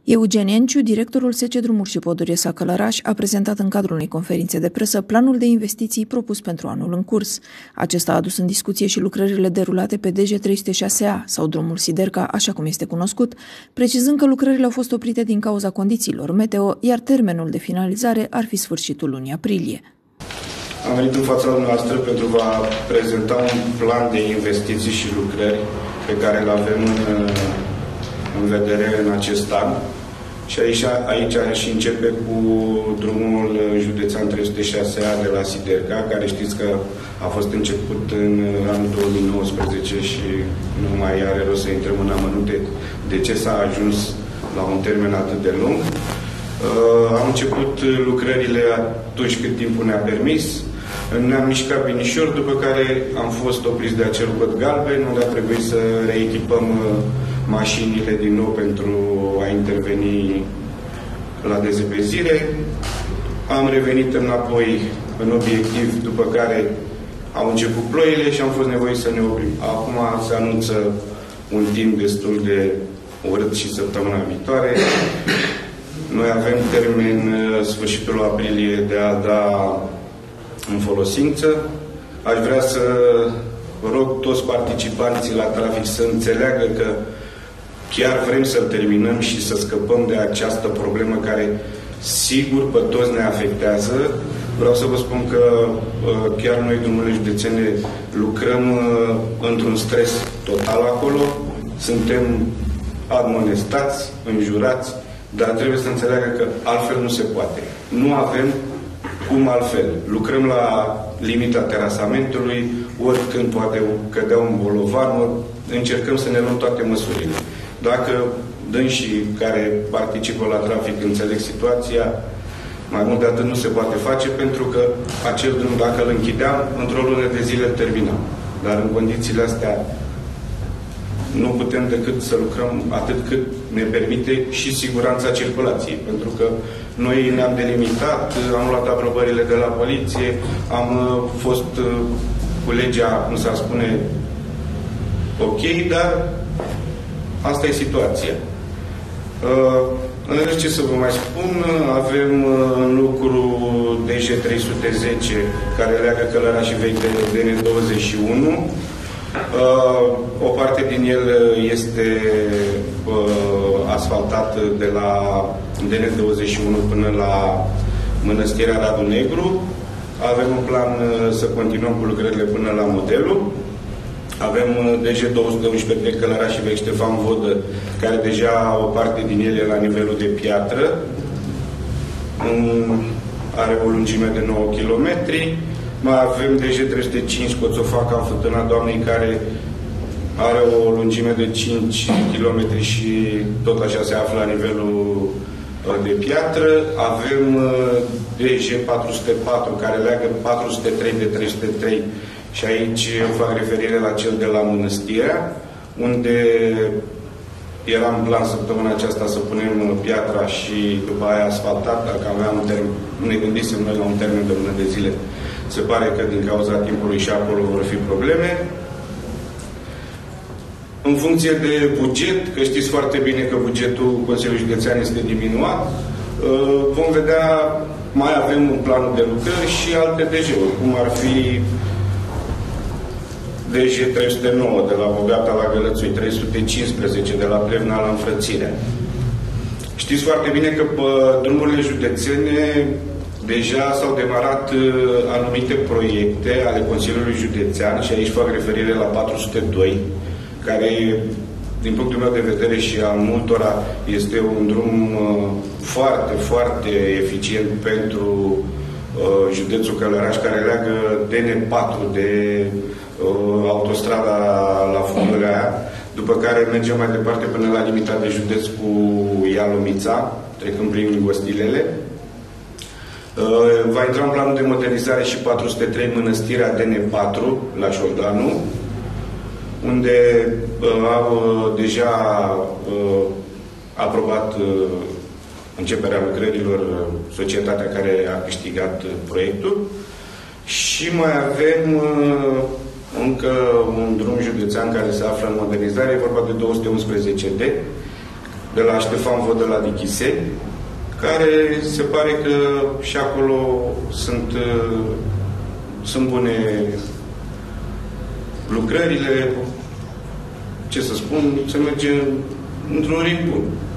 Eugen Enciu, directorul SC Drumuri și Poduri Săcălăraș, a prezentat în cadrul unei conferințe de presă planul de investiții propus pentru anul în curs. Acesta a adus în discuție și lucrările derulate pe DG306A sau drumul Siderca, așa cum este cunoscut, precizând că lucrările au fost oprite din cauza condițiilor meteo, iar termenul de finalizare ar fi sfârșitul lunii aprilie. Am venit în fața noastră pentru a prezenta un plan de investiții și lucrări pe care îl avem în vedere în acest an. Și aici și începe cu drumul județean 306A de la Siderca, care știți că a fost început în anul 2019 și nu mai are rost să intrăm în amănunte de ce s-a ajuns la un termen atât de lung. Am început lucrările atunci cât timpul ne-a permis. Ne-am mișcat binișor, după care am fost opriți de acel cod galben, unde a trebuit să reechipăm mașinile din nou pentru a interveni la dezepezire. Am revenit înapoi în obiectiv, după care au început ploile și am fost nevoiți să ne oprim. Acum se anunță un timp destul de urât și săptămâna viitoare. Noi avem termen sfârșitul aprilie de a da în folosință. Aș vrea să rog toți participanții la trafic să înțeleagă că chiar vrem să terminăm și să scăpăm de această problemă care sigur pe toți ne afectează. Vreau să vă spun că chiar noi, drumurile județene, lucrăm într-un stres total acolo. Suntem admonestați, înjurați, dar trebuie să înțeleagă că altfel nu se poate. Nu avem cum altfel. Lucrăm la limita terasamentului, oricând poate cădea un bolovan, încercăm să ne luăm toate măsurile. Dacă dânsii care participă la trafic înțeleg situația, mai mult de atât nu se poate face, pentru că acel drum, dacă îl închideam, într-o lună de zile îl terminam. Dar în condițiile astea nu putem decât să lucrăm atât cât ne permite și siguranța circulației. Pentru că noi ne-am delimitat, am luat aprobările de la poliție, am fost cu legea, cum s-ar spune, ok, dar asta e situația. În rest, ce să vă mai spun, avem în lucru DG310, care leagă Călărașii Vechi de DN21. O parte din el este asfaltat de la DN21 până la Mănăstirea Radu Negru. Avem un plan să continuăm cu lucrările până la modelul. Avem DG211 de Călărașii Vechi Ștefan Vodă, care deja o parte din el e la nivelul de piatră. Are o lungime de 9 km. Mai avem DG305 Coțofaca, Fântâna Doamnei, care are o lungime de 5 km și tot așa se află la nivelul de piatră. Avem DG404, care leagă 403 de 303 și aici fac referire la cel de la Mănăstirea, unde era în plan săptămâna aceasta să punem piatra și după aia asfaltat. Dacă aveam un termen, ne gândisem noi la un termen de lună de zile. Se pare că din cauza timpului și acolo vor fi probleme. În funcție de buget, că știți foarte bine că bugetul Consiliului Județean este diminuat, vom vedea, mai avem un plan de lucrări și alte DG-uri, cum ar fi DG309 de la Bogata la Gălățui, 315 de la Plevna la Înfrățirea. Știți foarte bine că pe drumurile județene deja s-au demarat anumite proiecte ale Consiliului Județean și aici fac referire la 402, care, din punctul meu de vedere și al multora, este un drum foarte, foarte eficient pentru județul Călăraș, care leagă DN4 de autostrada la Fundărea, după care mergem mai departe până la limita de județ cu Ialomița, trecând prin Gostilele. Va intra în planul de modernizare și 403 Mănăstirea DN4 la Șoldanu, unde au deja aprobat începerea lucrărilor societatea care a câștigat proiectul. Și mai avem încă un drum județean care se află în modernizare, e vorba de 211D, de la Ștefan Vodă la Dichiseni, care se pare că și acolo sunt bune lucrările, ce să spun, se merge într-un ritm bun.